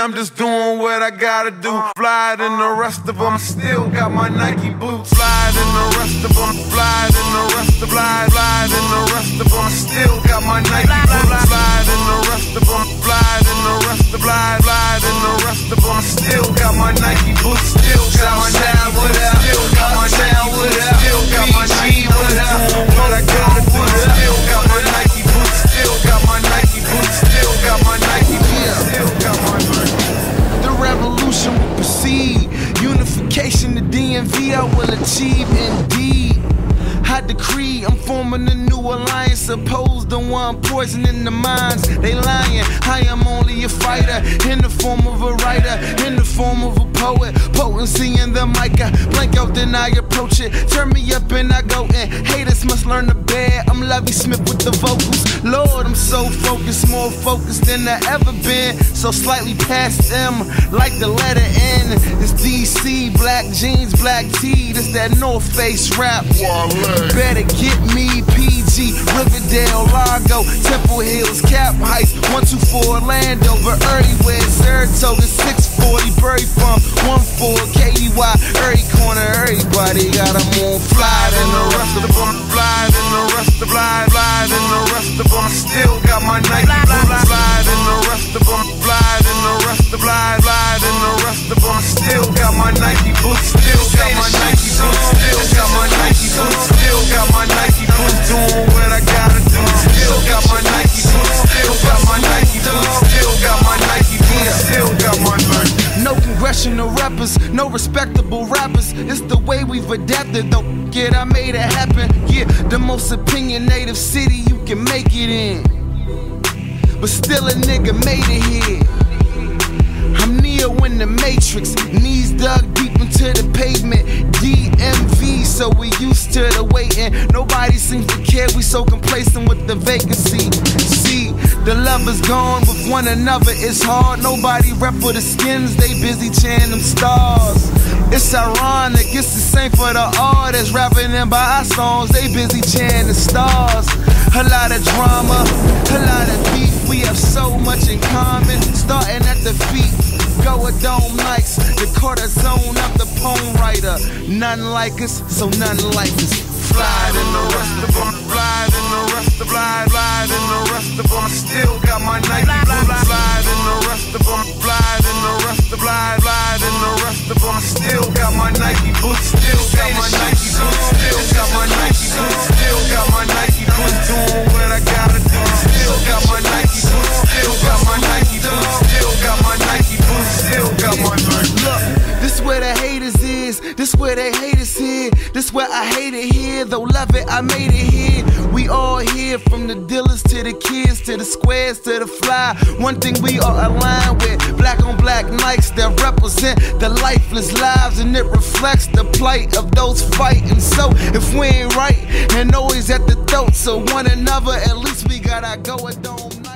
I'm just doing what I gotta do. Flyer than the rest of them, still got my Nike boots. Flyer than the rest of them, flyer than the rest of them, flyer than the rest of them, still got my Nike boots. Flyer than the rest of them, flyer than the rest of them, flyer than the rest of them, still got my Nike boots. Still got my Nike boots. Still got my Nike boots. Still got my Nike boots. Doing what I gotta do. Still got my Nike boots. Still got my Nike boots. Still got my Nike boots. Still got my Nike boots. The revolution will proceed. Unification, the DMV I will achieve indeed. I decree I'm forming a new alliance opposed to one poisoning the minds. They lying, I am only a fighter in the form of a writer, in the form of a poet. Potency in the mic, I blank out then I approach it. Turn me up and I go in. Haters must learn to bear. I'm Lovey Smith with the vocals. Lord, I'm so focused, more focused than I ever been. So slightly past M, like the letter N. It's DC, black jeans, black tee. This that North Face rap. Better get me PG, Riverdale, Largo, Temple Hills, Cap Heights, 124 Orlando, but everywhere, Saratoga, 640, Berry Farm, 14 KDY, every corner, everybody got them on. Flyer than the rest of them, flyer than the rest of them, flyer than the rest of them, still got my Nike boots. Flyer than the rest of them, flyer than the rest of them, flyer than the rest of them, still got my Nike boots. Still got my Nike boots. Still got my Nike boots. Still got my Nike boots. Doing what I gotta do. Still got my Nike boots. Still got my Nike boots. Still got my Nike boots. Still got my Nike. No congressional rappers, no respectable rappers. It's the way we've adapted. Don't get, I made it happen. Yeah, the most opinionated city you can make it in, but still a nigga made it here. I'm Neo in the Matrix, knees dug deep into the pavement. DMV, so we used to the waiting. Nobody seems to care, we so complacent with the vacancy. See, the love is gone with one another, it's hard. Nobody rep for the skins, they busy chanting them stars. It's ironic, it's the same for the artists rapping in by our songs, they busy chanting the stars. A lot of drama, a lot of beef, we have so much in common. Starting at the feet, go a dome nights, the cortisone of the poem writer. None like us, so none like us. Flyer than the rest of them, flyer than the rest of them, flyer than the rest of them, still got my Nike boots. Flyer than the rest of them, flyer than the rest of them, flyer than the rest of them, still got my Nike boots. Still got my Nike boots. Still got my Nike boots. Still got my Nike boots. Doing what I gotta do. Still got my Nike boots. Still got my Nike boots. Still got my Nike boots. Still got my Nike. Look, this where the haters is. This where they haters here. This where I hate it here. Though love it, I made it here. We all here, from the dealers to the kids to the squares to the fly. One thing we are aligned with, black on black Nikes that represent the lifeless lives, and it reflects the plight of those fighting. So if we ain't right and always at the throat, so one another, at least we gotta go. It don't